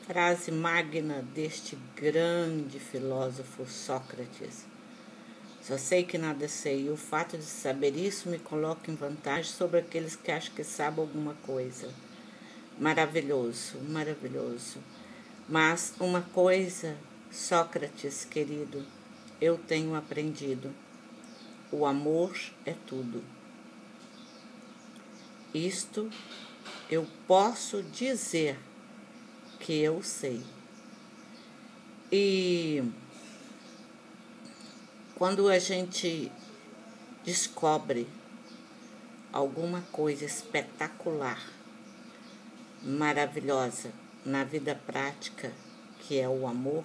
Frase magna deste grande filósofo Sócrates. Só sei que nada sei, e o fato de saber isso me coloca em vantagem sobre aqueles que acham que sabem alguma coisa. Maravilhoso, maravilhoso. Mas uma coisa, Sócrates querido, eu tenho aprendido: o amor é tudo. Isto eu posso dizer que eu sei. E quando a gente descobre alguma coisa espetacular, maravilhosa na vida prática, que é o amor,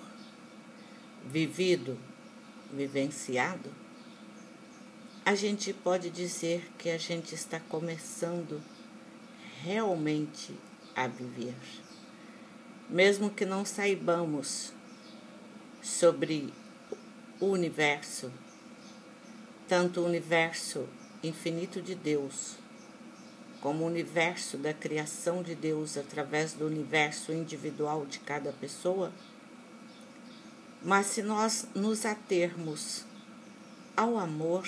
vivenciado, a gente pode dizer que a gente está começando realmente a viver. Mesmo que não saibamos sobre o universo, tanto o universo infinito de Deus, como o universo da criação de Deus através do universo individual de cada pessoa, mas se nós nos atermos ao amor,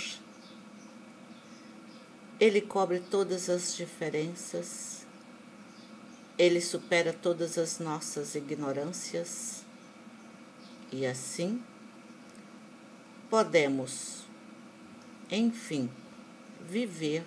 ele cobre todas as diferenças, ele supera todas as nossas ignorâncias e assim podemos, enfim, viver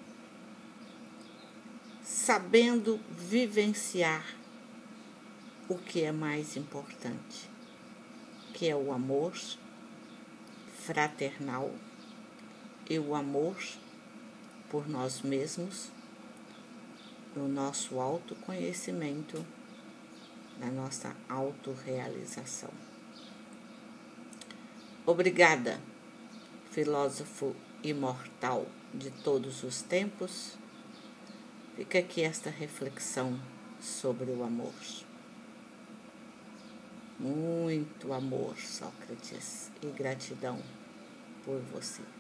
sabendo vivenciar o que é mais importante, que é o amor fraternal e o amor por nós mesmos, no nosso autoconhecimento, na nossa autorrealização. Obrigada, filósofo imortal de todos os tempos. Fica aqui esta reflexão sobre o amor. Muito amor, Sócrates, e gratidão por você.